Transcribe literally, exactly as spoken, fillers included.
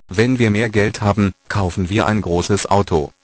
Wenn wir mehr Geld haben, kaufen wir ein großes Auto.